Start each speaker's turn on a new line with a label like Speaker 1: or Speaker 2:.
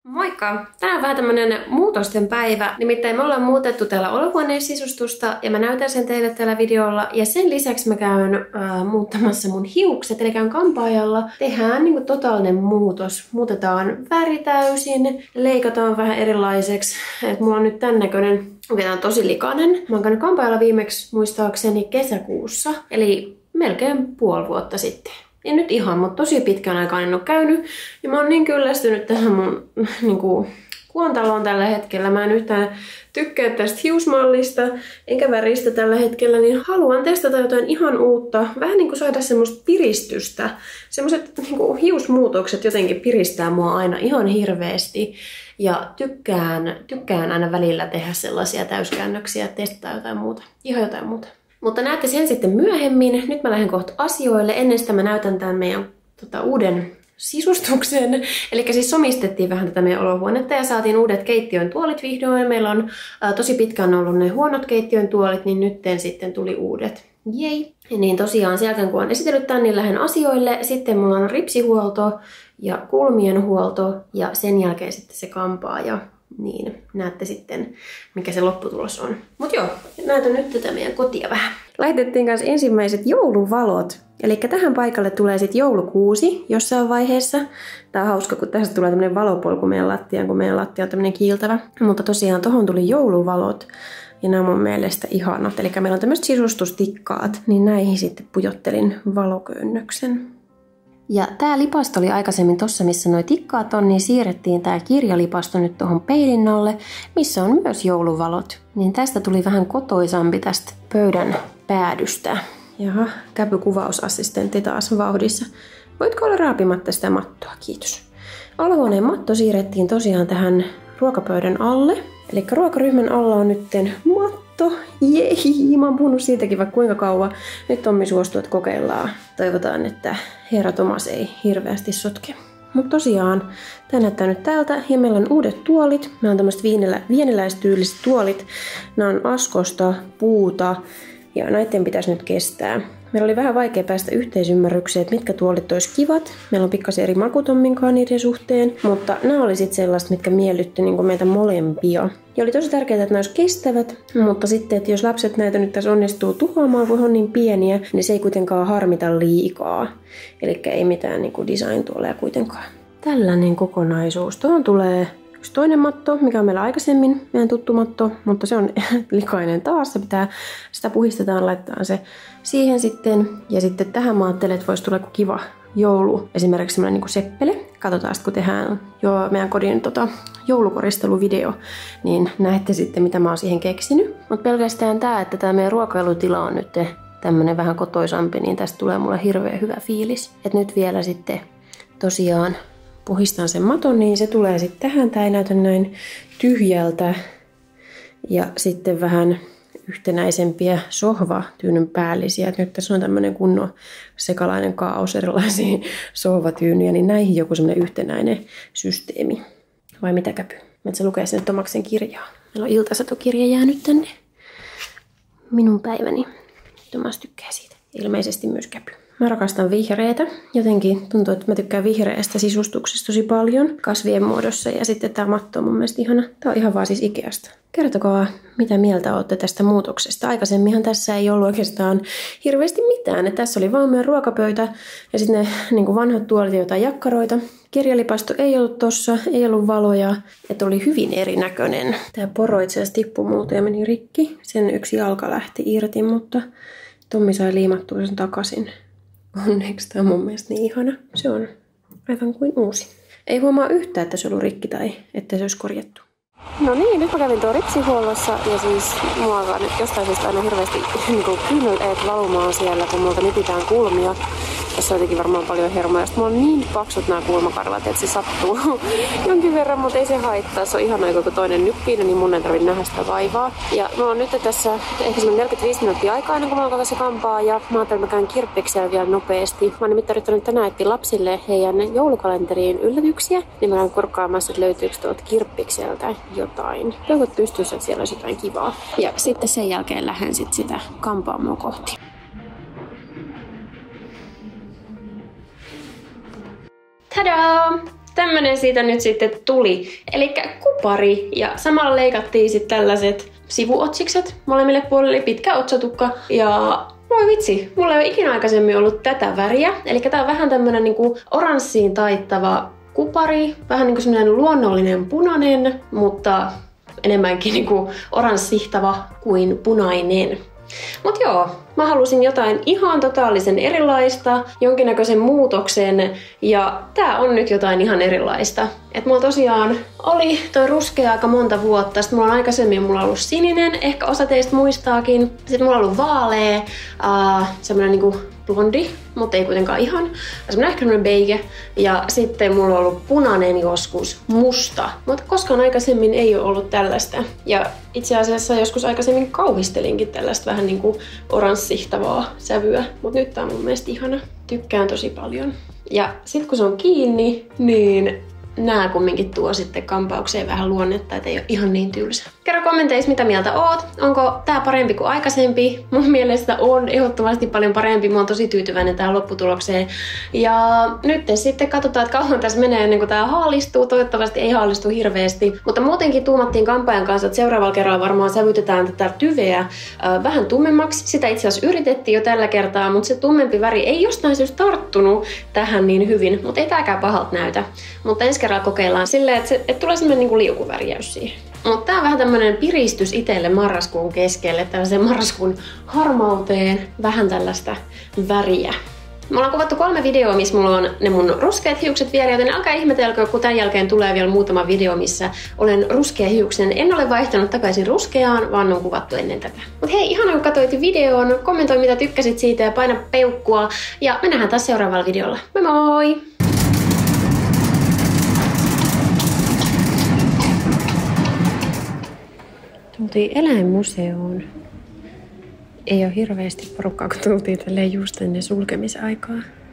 Speaker 1: Moikka! Tänään on vähän tämmönen muutosten päivä. Nimittäin me ollaan muutettu täällä olohuoneen sisustusta ja mä näytän sen teille tällä videolla. Ja sen lisäksi mä käyn muuttamassa mun hiukset, eli käyn kampaajalla. Tehdään niinku totaalinen muutos. Muutetaan väri täysin, leikataan vähän erilaiseksi. Et mulla on nyt tän näköinen, tää on tosi likainen. Mä oon käynyt kampaajalla viimeksi muistaakseni kesäkuussa, eli melkein puoli vuotta sitten. En nyt ihan, mutta tosi pitkän aikaa en ole käynyt. Ja mä oon niin kyllästynyt tähän mun kuontaloon tällä hetkellä. Mä en yhtään tykkää tästä hiusmallista enkä väristä tällä hetkellä, niin haluan testata jotain ihan uutta. Vähän niin kuin saada semmoista piristystä. Semmoiset niin hiusmuutokset jotenkin piristää mua aina ihan hirveästi. Ja tykkään aina välillä tehdä sellaisia täyskäännöksiä, testata jotain muuta. Ihan jotain muuta. Mutta näette sen sitten myöhemmin. Nyt mä lähden kohta asioille. Ennen sitä mä näytän tämän meidän uuden sisustuksen. Eli siis somistettiin vähän tätä meidän olohuonetta ja saatiin uudet keittiön tuolit vihdoin. Meillä on tosi pitkään ollut ne huonot keittiön tuolit, niin nytten sitten tuli uudet. Jei! Niin tosiaan sen jälkeen kun on esitellyt tämän, niin lähden asioille. Sitten mulla on ripsihuolto ja kulmien huolto ja sen jälkeen sitten se kampaaja. Niin, näette sitten, mikä se lopputulos on. Mut joo, näytän nyt tätä meidän kotia vähän. Laitettiin kanssa ensimmäiset jouluvalot. Eli tähän paikalle tulee sitten joulukuusi jossain vaiheessa. Tää on hauska, kun tästä tulee tämmönen valopolku meidän lattiaan, kun meidän lattia on tämmönen kiiltävä. Mutta tosiaan tohon tuli jouluvalot. Ja nämä on mun mielestä ihanat. Eli meillä on tämmöiset sisustustikkaat. Niin näihin sitten pujottelin valoköynnöksen. Ja tää lipasto oli aikaisemmin tossa, missä noi tikkaat on, niin siirrettiin tää kirjalipasto nyt tuohon peilin alle, missä on myös jouluvalot. Niin tästä tuli vähän kotoisampi tästä pöydän päädystä. Jaha, käpykuvausassistentti taas vauhdissa. Voitko olla raapimatta sitä mattoa? Kiitos. Olohuoneen matto siirrettiin tosiaan tähän ruokapöydän alle. Eli ruokaryhmän alla on nytten matto. Jei, mä oon puhunut siitäkin vaikka kuinka kauan. Nyt Tommi suostuu, että kokeillaan. Toivotaan, että herra Tomas ei hirveästi sotke. Mutta tosiaan, tää näyttää nyt tältä. Ja meillä on uudet tuolit. Nämä on tämmöiset viiniläistyyliset tuolit. Nämä on askosta, puuta. Ja näiden pitäisi nyt kestää. Meillä oli vähän vaikea päästä yhteisymmärrykseen, että mitkä tuolit olisi kivat. Meillä on pikkasen eri maku Tomminkaan niiden suhteen, mutta nämä oli sitten sellaista, mitkä miellytti niin meitä molempia. Ja oli tosi tärkeää, että nämä olisi kestävät, mutta sitten, että jos lapset näitä nyt tässä onnistuu tuhoamaan, kun on niin pieniä, niin se ei kuitenkaan harmita liikaa. Eli ei mitään niin design-tuoleja kuitenkaan. Tällainen kokonaisuus. Tuohon tulee yksi toinen matto, mikä on meillä aikaisemmin, meidän tuttu matto, mutta se on likainen taas. Se pitää, sitä puhistetaan, laitetaan se siihen sitten. Ja sitten tähän mä ajattelen, että voisi tulla kiva joulu, esimerkiksi semmoinen niin seppele. Katsotaan sitten, kun tehdään jo meidän kodin joulukoristeluvideo, niin näette sitten, mitä mä oon siihen keksinyt. Mutta pelkästään tää, että tää meidän ruokailutila on nyt tämmönen vähän kotoisampi, niin tästä tulee mulle hirveän hyvä fiilis. Et nyt vielä sitten tosiaan puhistan sen maton, niin se tulee sitten tähän. Tää ei näytä näin tyhjältä. Ja sitten vähän yhtenäisempiä sohvatyynyn päällisiä. Nyt tässä on tämmönen kunnon sekalainen kaos erilaisia sohvatyynyjä, niin näihin joku semmoinen yhtenäinen systeemi. Vai mitä Käpy? Että se lukee sinne Tomaksen kirjaa. Meillä on iltasatokirja jäänyt tänne. Minun päiväni. Tomas tykkää siitä. Ilmeisesti myös Käpy. Mä rakastan vihreätä. Jotenkin tuntuu, että mä tykkään vihreästä sisustuksesta tosi paljon kasvien muodossa. Ja sitten tää matto on mun mielestä ihana. Tää on ihan vaan siis Ikeasta. Kertokaa, mitä mieltä olette tästä muutoksesta. Aikaisemminhan tässä ei ollut oikeastaan hirveästi mitään. Et tässä oli vaan meidän ruokapöytä ja sitten ne niin vanhat tuolit ja jotain jakkaroita. Kirjalipasto ei ollut tossa, ei ollut valoja. Että oli hyvin erinäköinen. Tää poro itse asiassa tippui multa ja meni rikki. Sen yksi jalka lähti irti, mutta Tommi sai liimattua sen takaisin. Onneksi tää on mun mielestä niin ihana. Se on aivan kuin uusi. Ei huomaa yhtään, että se on ollut rikki tai että se olisi korjattu. No niin, nyt mä kävin tuon ripsihuollossa ja siis mua alkaa nyt jostain syystä aina hirveästi kyyneleet valumaan siellä, kun multa nypitään kulmia. Tässä on jotenkin varmaan paljon hermoja. Sitten mulla on niin paksut nämä kulmakarvat, että se sattuu jonkin verran, mutta ei se haittaa. Se on ihanaa, kun toinen nyppii, niin mun ei tarvitse nähdä sitä vaivaa. Ja mä oon nyt tässä ehkä 45 minuuttia aikaa ennen kuin mä alkaa se kampaa. Ja mä ajattelin, että mä käyn kirppiksellä vielä nopeasti. Mä oon nimittäin yrittänyt tänään etsiä lapsille heidän joulukalenteriin yllätyksiä. Niin mä käyn kurkkaamassa, että löytyykö tuolta kirppikseltä jotain. Toivot pystyisi, että siellä olisi jotain kivaa. Ja sitten sen jälkeen lähden sitä kampaamoa kohti. Tadaa! tämmönen siitä nyt sitten tuli. Elikkä kupari. Ja samalla leikattiin sitten tällaiset sivuotsikset molemmille puolille, pitkä otsatukka. Ja voi vitsi, mulla ei ole ikinä aikaisemmin ollut tätä väriä. Elikkä tää on vähän tämmönen niinku oranssiin taittava kupari. Vähän niinku semmonen luonnollinen punainen, mutta enemmänkin niinku oranssihtava kuin punainen. Mut joo, mä halusin jotain ihan totaalisen erilaista, jonkinnäköisen muutoksen, ja tää on nyt jotain ihan erilaista. Et mulla tosiaan oli toi ruskea aika monta vuotta, sitten mulla on aikaisemmin ollut sininen, ehkä osa teistä muistaakin. Sitten mulla on ollut vaalea, semmonen niinku blondi, mutta ei kuitenkaan ihan. Semmoinen ehkä semmoinen beige. Ja sitten mulla on ollut punainen joskus, musta. Mutta koskaan aikaisemmin ei ole ollut tällaista. Ja itse asiassa joskus aikaisemmin kauhistelinkin tällaista vähän niinku oranssihtavaa sävyä. Mutta nyt tää on mun mielestä ihana. Tykkään tosi paljon. Ja sit kun se on kiinni, niin nää kumminkin tuo sitten kampaukseen vähän luonnetta, et ei ole ihan niin tylsä. Kerro kommenteissa, mitä mieltä oot. Onko tää parempi kuin aikaisempi? Mun mielestä on ehdottomasti paljon parempi. Mä oon tosi tyytyväinen tähän lopputulokseen. Ja nyt sitten katsotaan, että kauan tässä menee ennen kuin tää haalistuu. Toivottavasti ei haalistu hirveästi. Mutta muutenkin tuumattiin kampaajan kanssa, että seuraavalla kerralla varmaan sävytetään tätä tyveä vähän tummemmaksi. Sitä itse asiassa yritettiin jo tällä kertaa, mutta se tummempi väri ei jostain syystä tarttunut tähän niin hyvin. Mutta ei tääkään pahalta näytä. Mutta ensi kerralla kokeillaan silleen, että tulee semmoinen niinku liukuvärjäys siihen. Mutta tää on vähän tämmönen piristys itselle marraskuun keskelle, tällaiseen marraskuun harmauteen, vähän tällaista väriä. Me ollaan kuvattu 3 videoa, missä mulla on ne mun ruskeat hiukset vielä, joten älkää ihmetelkö, kun tämän jälkeen tulee vielä muutama video, missä olen ruskea hiuksen. En ole vaihtanut takaisin ruskeaan, vaan on kuvattu ennen tätä. Mut hei, ihana kun katsoit videon, kommentoi mitä tykkäsit siitä ja paina peukkua. Ja me nähdään taas seuraavalla videolla. Moi moi! Tultiin eläinmuseoon. Ei ole hirveästi porukkaa, kun tultiin tälleen just ennen sulkemisaikaa.